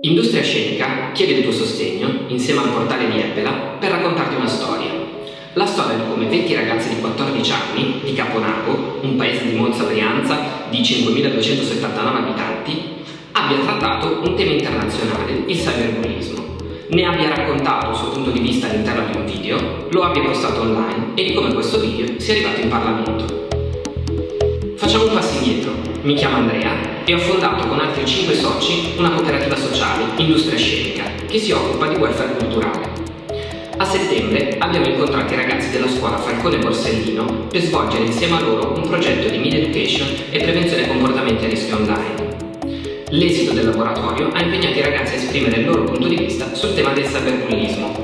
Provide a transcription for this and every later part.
Industria Scenica chiede il tuo sostegno, insieme al portale di Ebbela, per raccontarti una storia. La storia di come 20 ragazzi di 14 anni, di Caponago, un paese di Monza Brianza di 5.279 abitanti, abbia trattato un tema internazionale, il cyberbullismo. Ne abbia raccontato il suo punto di vista all'interno di un video, lo abbia postato online e di come questo video sia arrivato in Parlamento. Facciamo un passo indietro. Mi chiamo Andrea e ho fondato con altri 5 soci una cooperativa sociale, Industria Scenica, che si occupa di welfare culturale. A settembre abbiamo incontrato i ragazzi della scuola Falcone Borsellino per svolgere insieme a loro un progetto di media education e prevenzione comportamenti a rischio online. L'esito del laboratorio ha impegnato i ragazzi a esprimere il loro punto di vista sul tema del cyberbullismo.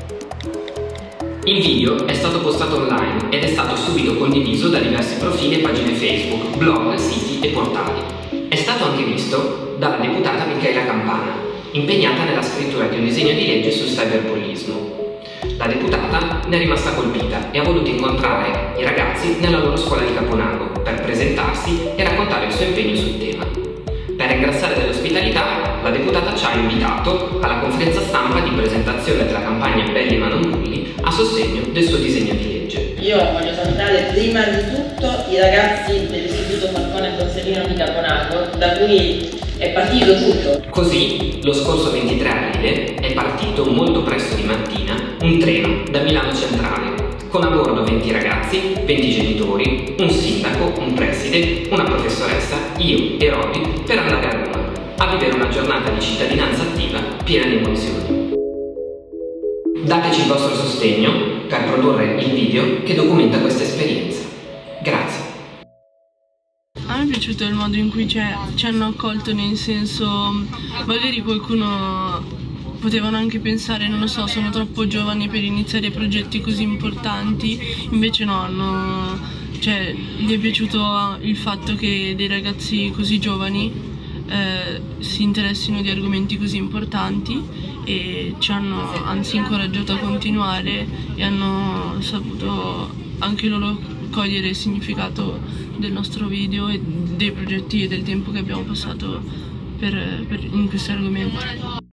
Il video è stato postato online ed è stato subito condiviso da diversi profili e pagine Facebook, blog, siti e portali. È stato anche visto dalla deputata Michaela Campana, impegnata nella scrittura di un disegno di legge sul cyberbullismo. La deputata ne è rimasta colpita e ha voluto incontrare i ragazzi nella loro scuola di Caponago per presentarsi e raccontare il suo impegno sul tema. Per ringraziare dell'ospitalità, la deputata ci ha invitato alla conferenza stampa di presentazione della campagna Belli ma non bulli a sostegno del suo disegno di legge. Io voglio salutare prima di tutto i ragazzi dell'Istituto Falcone Borsellino di Caponago, da cui è partito tutto. Così, lo scorso 23 aprile è partito molto presto di mattina un treno da Milano Centrale, con a bordo 20 ragazzi, 20 genitori, un sindaco, un preside, una professoressa, io e Roby, per andare a Roma, a vivere una giornata di cittadinanza attiva piena di emozioni. Dateci il vostro sostegno per produrre il video che documenta questa esperienza. Grazie. A me è piaciuto il modo in cui ci hanno accolto, nel senso, magari qualcuno potevano anche pensare, non lo so, sono troppo giovani per iniziare progetti così importanti, invece no, gli è piaciuto il fatto che dei ragazzi così giovani si interessino di argomenti così importanti e ci hanno anzi incoraggiato a continuare e hanno saputo anche loro cogliere il significato del nostro video e dei progetti e del tempo che abbiamo passato in questi argomenti.